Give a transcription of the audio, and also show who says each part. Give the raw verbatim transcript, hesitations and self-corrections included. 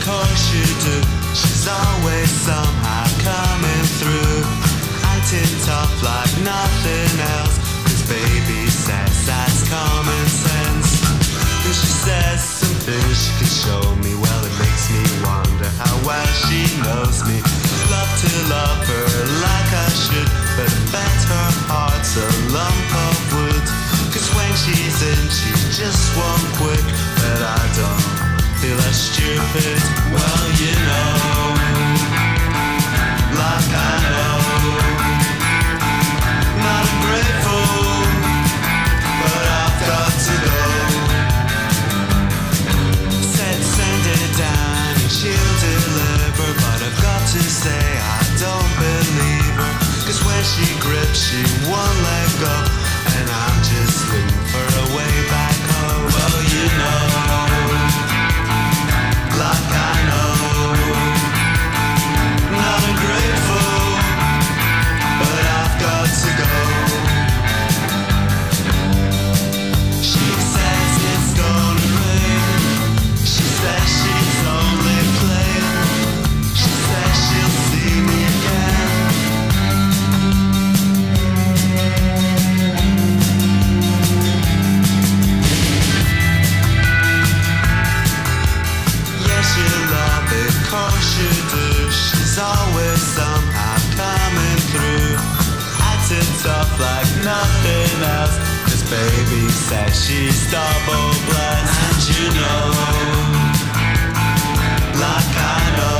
Speaker 1: course you do. She's always somehow coming through, acting tough like nothing else. Cause baby says that's common sense. And she says some things she can show me. Well, it makes me wonder how well she knows me. Love to love her like I should, but I bet her heart's a lump of wood. Cause when she's in, she's just one quick. But I don't feel as stupid. Well, you know, like I know, not ungrateful, but I've got to go. Said send it down and she'll deliver, but I've got to say I don't believe her. Cause when she grips she won't let go, and I'm just waiting for a way back home. Well, you know, like I know, not ungrateful, but I've got to go. She says it's gonna rain. She says she's only playing. She says she'll see me again. Yes, you love it, course you do. She's always somehow coming through, acting tough like nothing else. Cause baby says she's double blessed. And you know, like I know,